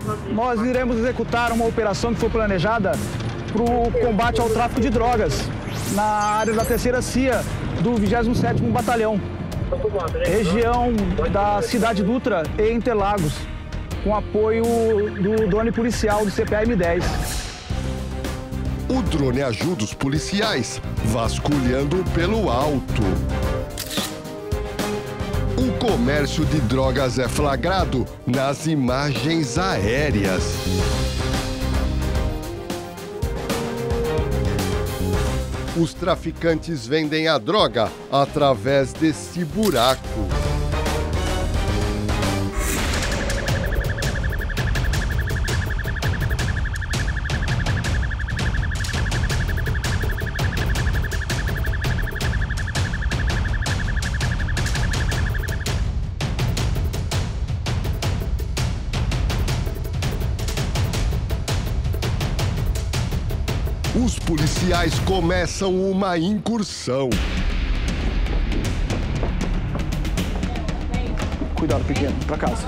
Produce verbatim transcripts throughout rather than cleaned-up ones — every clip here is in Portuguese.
nós iremos executar uma operação que foi planejada para o combate ao tráfico de drogas na área da terceira C I A do vigésimo sétimo Batalhão, região da Cidade Dutra e Interlagos, com apoio do drone policial do C P A M dez. O drone ajuda os policiais vasculhando pelo alto. O comércio de drogas é flagrado nas imagens aéreas. Os traficantes vendem a droga através desse buraco. Os policiais começam uma incursão. Cuidado, pequeno, pra casa.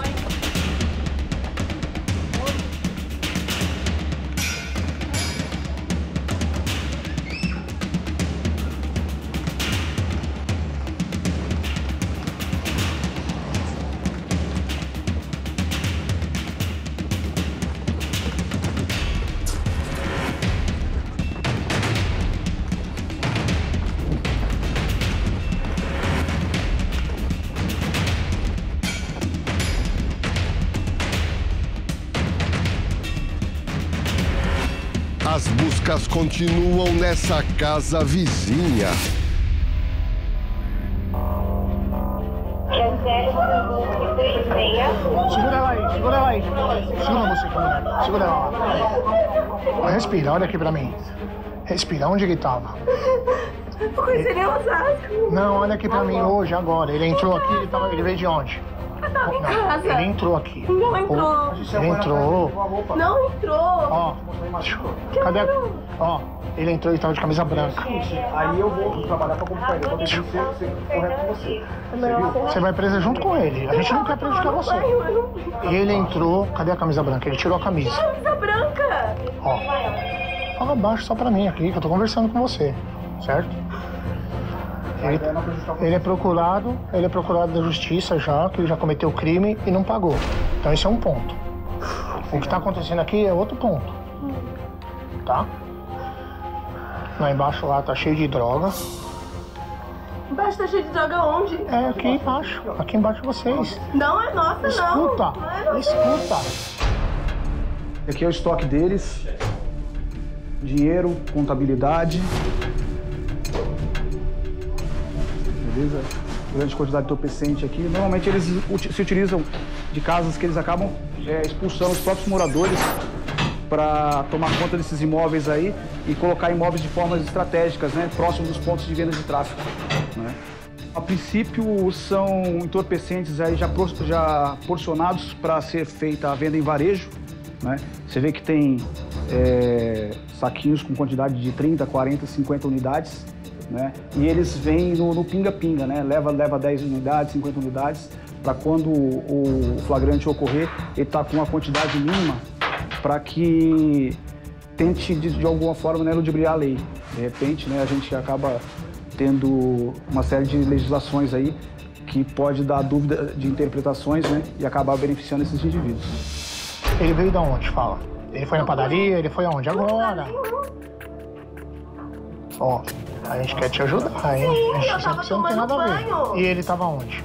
As buscas continuam nessa casa vizinha. Segura ela aí, segura ela aí. Segura você, mulher. Segura ela lá. Respira, olha aqui pra mim. Respira, onde ele tava? Eu conheci em Osasco. Não, olha aqui pra mim hoje, agora. Ele entrou aqui, ele, tava, ele veio de onde? Eu tava em casa. Ele entrou aqui. Não entrou. Ele entrou. Não entrou. Ó, cadê? Ó, ele entrou e tava de camisa branca. Aí eu vou trabalhar pra comprar ele, eu vou deixar você correto com você. Você vai presa junto com ele. A gente não quer prejudicar você. Ele entrou, cadê a camisa branca? Ele tirou a camisa. Camisa branca. Ó, fala baixo só pra mim aqui, que eu tô conversando com você, certo? Ele, ele é procurado, ele é procurado da justiça já, que ele já cometeu crime e não pagou. Então esse é um ponto. O que tá acontecendo aqui é outro ponto. Tá? Lá embaixo lá tá cheio de droga. Embaixo tá cheio de droga onde? É aqui embaixo, aqui embaixo de vocês. Não é nossa, escuta, não. Não é escuta. Aqui é o estoque deles. Dinheiro, contabilidade. Beleza? Grande quantidade de entorpecente aqui. Normalmente eles se utilizam de casas que eles acabam é, expulsando os próprios moradores para tomar conta desses imóveis aí e colocar imóveis de formas estratégicas, né, próximo dos pontos de venda de tráfico, né? A princípio são entorpecentes aí já, já porcionados para ser feita a venda em varejo, né? Você vê que tem é, saquinhos com quantidade de trinta, quarenta, cinquenta unidades, né? E eles vêm no pinga-pinga, né? Leva, leva dez unidades, cinquenta unidades, para quando o, o flagrante ocorrer, ele está com uma quantidade mínima para que tente, de, de alguma forma, né, ludibriar a lei. De repente, né, a gente acaba tendo uma série de legislações aí que pode dar dúvida de interpretações, né, e acabar beneficiando esses indivíduos. Ele veio de onde? Fala. Ele foi na padaria? Ele foi aonde? Agora. Ó, a gente quer te ajudar, hein? Sim, a gente eu sabe tava que você não tem nada a ver. banho. E ele tava onde?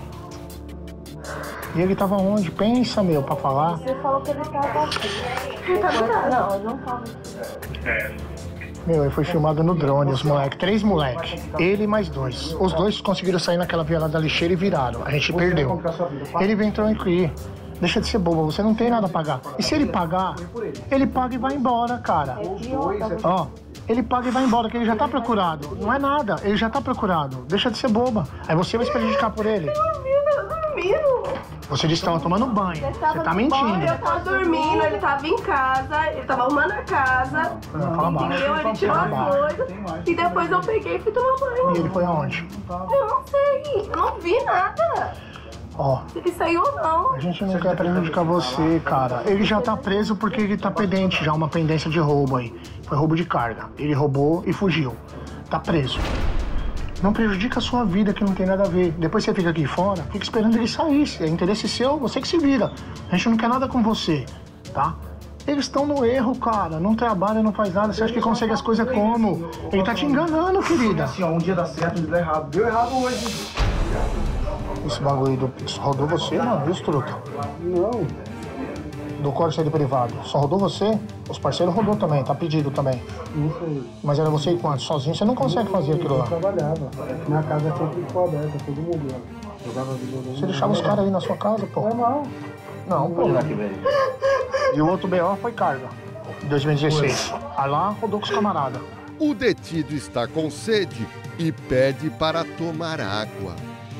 E ele tava onde? Pensa, meu, pra falar. Você falou que ele tava aqui. Ele tava em casa. Não, ele não tava. Meu, ele foi filmado no drone, os moleques, três moleques. Ele e mais dois. Os dois conseguiram sair naquela via lá da lixeira e viraram. A gente perdeu. Ele entrou aqui. Deixa de ser boba, você não tem nada a pagar. E se ele pagar, ele paga e vai embora, cara. Ó, ele paga e vai embora, que ele já tá procurado. Não é nada, ele já tá procurado. Deixa de ser boba. Aí você vai se prejudicar por ele. Eu tava dormindo. Você disse que tava tomando banho. Você tá mentindo. Eu tava dormindo, ele tava em casa, ele tava arrumando a casa. Não, fala baixo. Entendeu? Ele tirou as coisas. E depois eu peguei e fui tomar banho. E ele foi aonde? Eu não sei, eu não vi nada. Ó. Isso aí ou não. A gente não quer prejudicar você, cara. Ele já tá preso porque ele tá pendente já, uma pendência de roubo aí. Foi roubo de carga. Ele roubou e fugiu. Tá preso. Não prejudica a sua vida, que não tem nada a ver. Depois você fica aqui fora, fica esperando ele sair. Se é interesse seu, você que se vira. A gente não quer nada com você, tá? Eles estão no erro, cara. Não trabalha, não faz nada. Você acha que consegue as coisas como? Ele tá te enganando, querida. Assim, ó, um dia dá certo, um dia dá errado. Deu errado hoje. Esse bagulho do Pix rodou você, mano? Isso, truta? Não. Do código de privado. Só rodou você? Os parceiros rodou também, tá pedido também. Não sei. Mas era você e quanto? Sozinho você não consegue fazer aquilo lá. Eu trabalhava. Minha casa sempre ficou aberta, todo mundo lá. Jogava videogame. Você deixava os caras aí na sua casa, pô? Normal. Não, pô. E o outro B O foi carga, em dois mil e dezesseis. Aí lá rodou com os camaradas. O detido está com sede e pede para tomar água.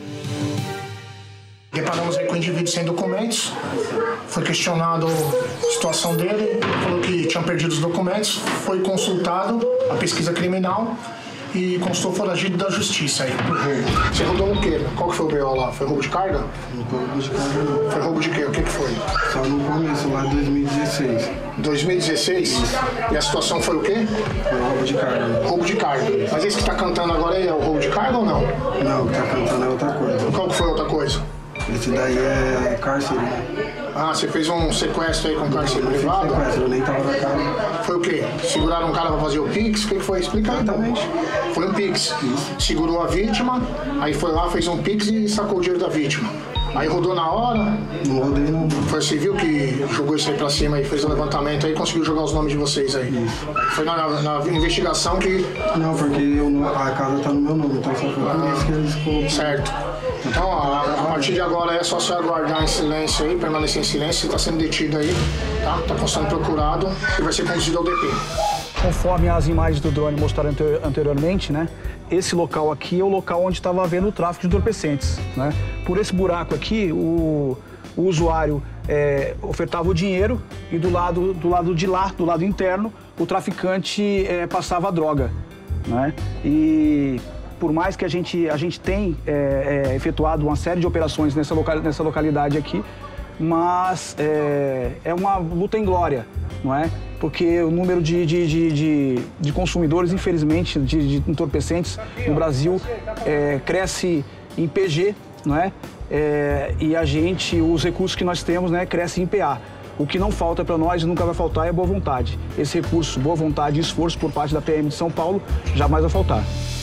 Deparamos aí com o indivíduo sem documentos. Foi questionado a situação dele, falou que tinha perdido os documentos. Foi consultado a pesquisa criminal e constou foragido da justiça aí. Você rodou o quê? Qual que foi o B O lá? Foi roubo de carga? Não foi roubo de carga, não. Foi roubo de quê? O que que foi? Só no começo, lá em dois mil e dezesseis. dois mil e dezesseis? E a situação foi o quê? Foi roubo de carga. Roubo de carga. Mas esse que tá cantando agora aí é o roubo de carga ou não? Não, o que tá cantando é outra coisa. Qual que foi a outra coisa? Esse daí é cárcere, né? Ah, você fez um sequestro aí com cárcere privado? Sequestro, eu nem tava na casa. Foi o quê? Seguraram um cara pra fazer o Pix? O que que foi? Explica aí. Exatamente. Foi um Pix. Segurou a vítima, aí foi lá, fez um Pix e sacou o dinheiro da vítima. Aí rodou na hora. Não rodei, não. Foi você viu que jogou isso aí pra cima e fez o levantamento aí e conseguiu jogar os nomes de vocês aí. Aí foi na, na investigação que... Não, porque eu, não- a casa tá no meu nome, então só foi por isso que eles colocaram. Certo. Então, a, a partir de agora é só você aguardar em silêncio aí, permanecer em silêncio. Você está sendo detido aí, tá? Tá sendo procurado e vai ser conduzido ao D P. Conforme as imagens do drone mostraram anteri- anteriormente, né? Esse local aqui é o local onde estava havendo o tráfico de entorpecentes, né? Por esse buraco aqui, o, o usuário é, ofertava o dinheiro e do lado, do lado de lá, do lado interno, o traficante é, passava a droga, né? E por mais que a gente, a gente tenha é, é, efetuado uma série de operações nessa, local, nessa localidade aqui, mas é, é uma luta em glória, não é? Porque o número de, de, de, de, de consumidores, infelizmente, de, de entorpecentes no Brasil é, cresce em P G, não é? É, e a gente, os recursos que nós temos, né, crescem em P A. O que não falta para nós e nunca vai faltar é boa vontade. Esse recurso, boa vontade e esforço por parte da P M de São Paulo jamais vai faltar.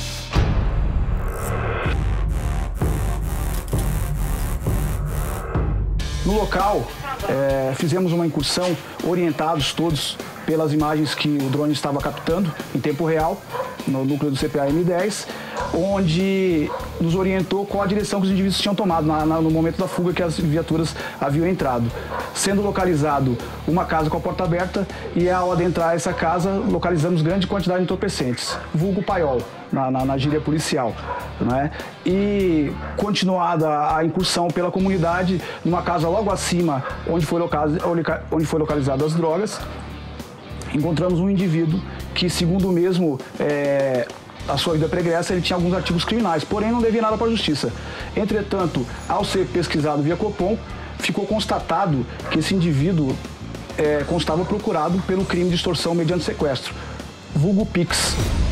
No local, é, fizemos uma incursão, orientados todos pelas imagens que o drone estava captando em tempo real, no núcleo do C P A M dez, onde nos orientou qual a direção que os indivíduos tinham tomado na, na, no momento da fuga que as viaturas haviam entrado. Sendo localizado uma casa com a porta aberta e ao adentrar essa casa, localizamos grande quantidade de entorpecentes, vulgo paiol, na, na, na gíria policial, né? E continuada a incursão pela comunidade, numa casa logo acima, onde foi, localiz, onde foi localizada as drogas, encontramos um indivíduo que, segundo o mesmo, é, a sua vida pregressa, ele tinha alguns artigos criminais, porém não devia nada para a justiça. Entretanto, ao ser pesquisado via Copom, ficou constatado que esse indivíduo é, constava procurado pelo crime de extorsão mediante sequestro, vulgo Pix.